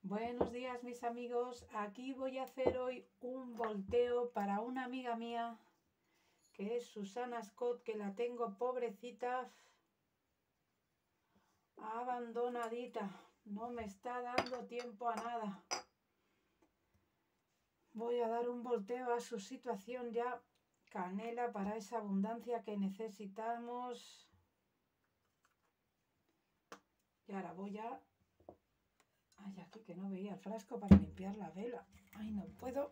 Buenos días mis amigos, aquí voy a hacer hoy un volteo para una amiga mía que es Susana Scott, que la tengo pobrecita, abandonadita, no me está dando tiempo a nada. Voy a dar un volteo a su situación ya, canela para esa abundancia que necesitamos. Y ahora voy a... Ay, aquí que no veía el frasco para limpiar la vela. Ay, no puedo.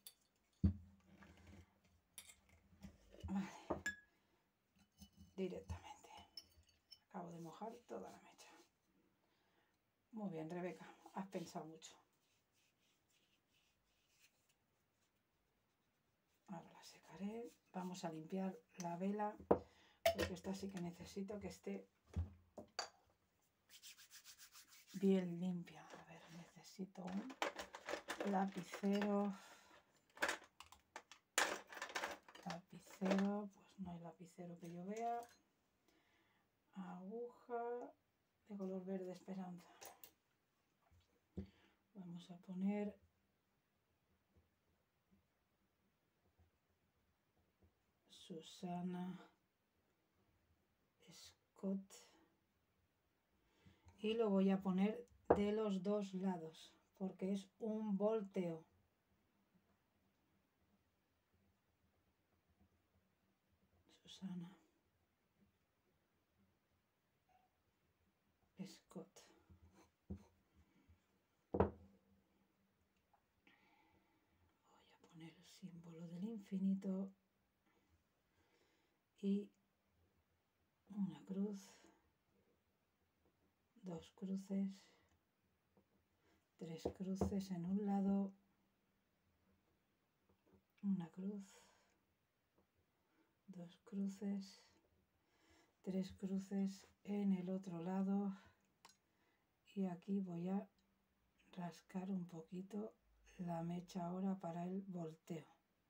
Vale. Directamente. Acabo de mojar toda la mecha. Muy bien, Rebeca, has pensado mucho. Ahora la secaré. Vamos a limpiar la vela, porque esta sí que necesito que esté bien limpia. A ver, necesito un lapicero. Lapicero, pues no hay lapicero que yo vea. Aguja de color verde esperanza. Vamos a poner Susana Scott y lo voy a poner de los dos lados porque es un volteo. Susana Scott. Voy a poner el símbolo del infinito y una cruz, dos cruces, tres cruces en un lado, una cruz, dos cruces, tres cruces en el otro lado, y aquí voy a rascar un poquito la mecha ahora para el volteo.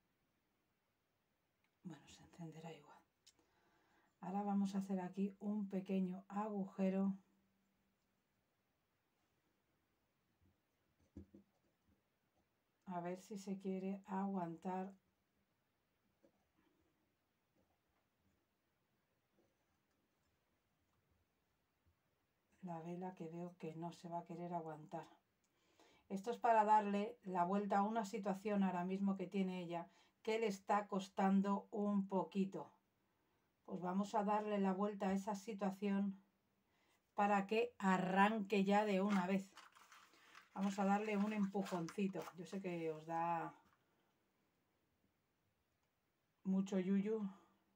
Bueno, se encenderá igual. Ahora vamos a hacer aquí un pequeño agujero a ver si se quiere aguantar la vela, que veo que no se va a querer aguantar. Esto es para darle la vuelta a una situación ahora mismo que tiene ella, que le está costando un poquito. Pues vamos a darle la vuelta a esa situación para que arranque ya de una vez. Vamos a darle un empujoncito. Yo sé que os da mucho yuyu.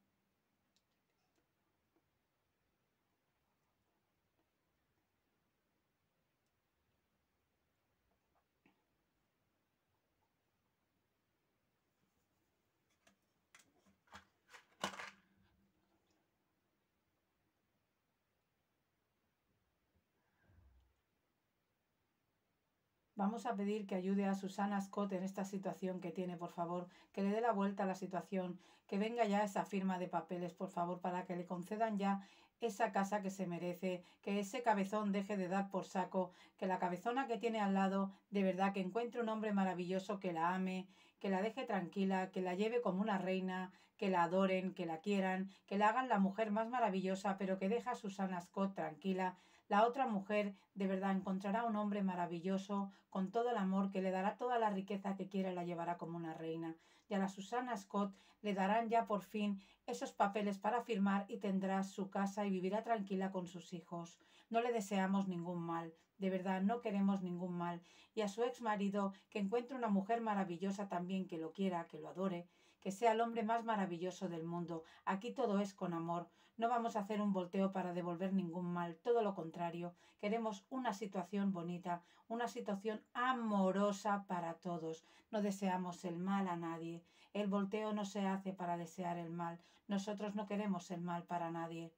Vamos a pedir que ayude a Susana Scott en esta situación que tiene, por favor, que le dé la vuelta a la situación, que venga ya esa firma de papeles, por favor, para que le concedan ya esa casa que se merece, que ese cabezón deje de dar por saco, que la cabezona que tiene al lado, de verdad, que encuentre un hombre maravilloso que la ame, que la deje tranquila, que la lleve como una reina, que la adoren, que la quieran, que la hagan la mujer más maravillosa, pero que deja a Susana Scott tranquila. La otra mujer de verdad encontrará un hombre maravilloso, con todo el amor, que le dará toda la riqueza que quiera y la llevará como una reina. Y a la Susana Scott le darán ya por fin esos papeles para firmar y tendrá su casa y vivirá tranquila con sus hijos. No le deseamos ningún mal, de verdad, no queremos ningún mal. Y a su ex marido, que encuentre una mujer maravillosa también, que lo quiera, que lo adore, que sea el hombre más maravilloso del mundo. Aquí todo es con amor. No vamos a hacer un volteo para devolver ningún mal, todo lo contrario. Queremos una situación bonita, una situación amorosa para todos. No deseamos el mal a nadie. El volteo no se hace para desear el mal. Nosotros no queremos el mal para nadie.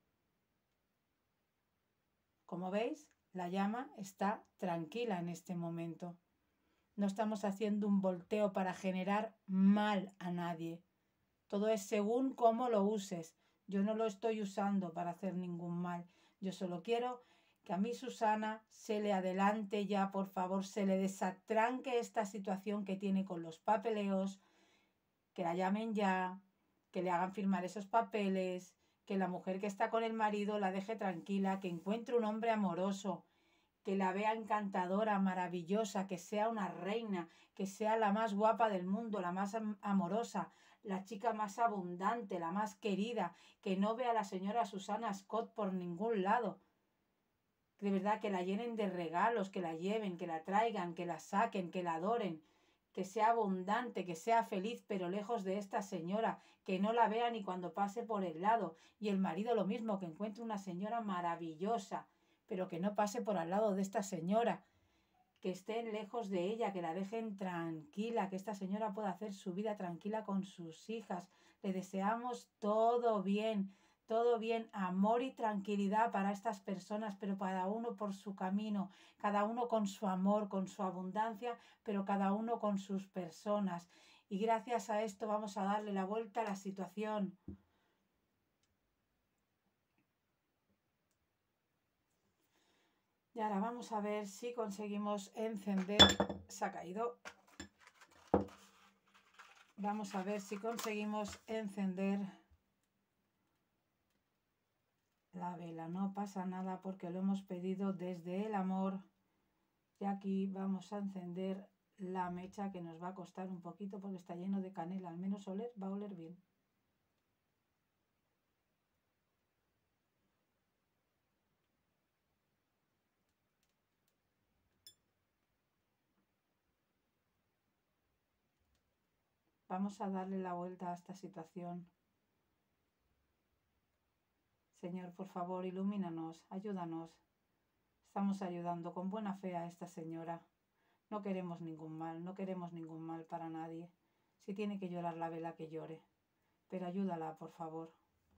Como veis, la llama está tranquila en este momento. No estamos haciendo un volteo para generar mal a nadie. Todo es según cómo lo uses. Yo no lo estoy usando para hacer ningún mal. Yo solo quiero que a mí Susana se le adelante ya, por favor, se le desatranque esta situación que tiene con los papeleos, que la llamen ya, que le hagan firmar esos papeles, que la mujer que está con el marido la deje tranquila, que encuentre un hombre amoroso, que la vea encantadora, maravillosa, que sea una reina, que sea la más guapa del mundo, la más amorosa, la chica más abundante, la más querida, que no vea a la señora Susana Scott por ningún lado. De verdad, que la llenen de regalos, que la lleven, que la traigan, que la saquen, que la adoren, que sea abundante, que sea feliz, pero lejos de esta señora, que no la vea ni cuando pase por el lado. Y el marido lo mismo, que encuentre una señora maravillosa, pero que no pase por al lado de esta señora, que estén lejos de ella, que la dejen tranquila, que esta señora pueda hacer su vida tranquila con sus hijas. Le deseamos todo bien, amor y tranquilidad para estas personas, pero cada uno por su camino, cada uno con su amor, con su abundancia, pero cada uno con sus personas. Y gracias a esto vamos a darle la vuelta a la situación. Y ahora vamos a ver si conseguimos encender. Se ha caído. Vamos a ver si conseguimos encender la vela. No pasa nada porque lo hemos pedido desde el amor. Y aquí vamos a encender la mecha, que nos va a costar un poquito porque está lleno de canela. Al menos oler, va a oler bien. Vamos a darle la vuelta a esta situación. Señor, por favor, ilumínanos, ayúdanos. Estamos ayudando con buena fe a esta señora. No queremos ningún mal para nadie. Si tiene que llorar la vela, que llore. Pero ayúdala, por favor.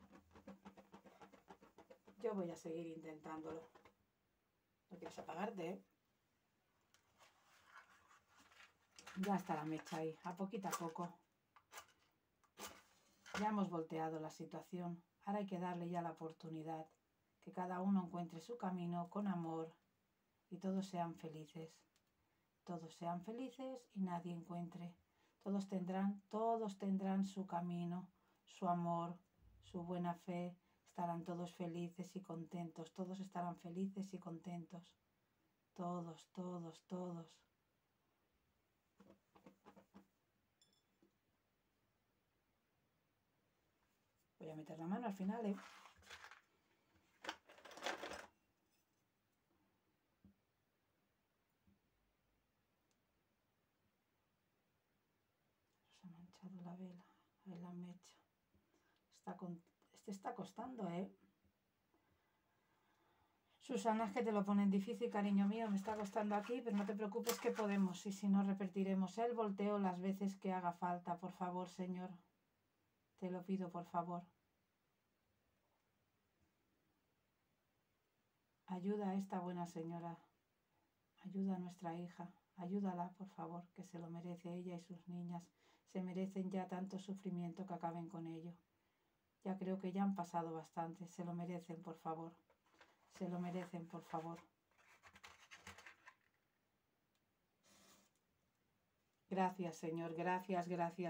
Yo voy a seguir intentándolo. No quieres apagarte, ¿eh? Ya está la mecha ahí, a poco. Ya hemos volteado la situación. Ahora hay que darle ya la oportunidad. Que cada uno encuentre su camino con amor y todos sean felices. Todos sean felices y nadie encuentre. Todos tendrán su camino, su amor, su buena fe. Estarán todos felices y contentos. Todos estarán felices y contentos. Todos. Voy a meter la mano al final, ¿eh? Se ha manchado la vela, ahí la mecha. Este está costando, ¿eh? Susana, es que te lo ponen difícil, cariño mío, me está costando aquí, pero no te preocupes que podemos. Y si no, repetiremos el volteo las veces que haga falta, por favor, Señor. Te lo pido, por favor. Ayuda a esta buena señora. Ayuda a nuestra hija. Ayúdala, por favor, que se lo merece ella y sus niñas. Se merecen ya tanto sufrimiento, que acaben con ello. Ya creo que ya han pasado bastante. Se lo merecen, por favor. Se lo merecen, por favor. Gracias, Señor. Gracias.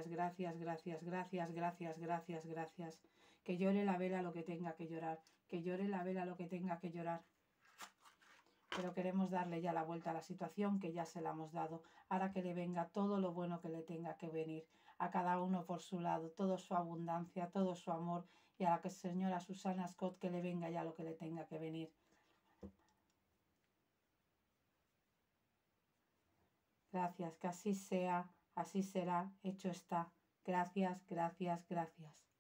Que llore la vela lo que tenga que llorar. Que llore la vela lo que tenga que llorar. Pero queremos darle ya la vuelta a la situación, que ya se la hemos dado. Ahora que le venga todo lo bueno que le tenga que venir. A cada uno por su lado. Toda su abundancia, todo su amor. Y a la señora Susana Scott, que le venga ya lo que le tenga que venir. Gracias, que así sea, así será, hecho está. Gracias.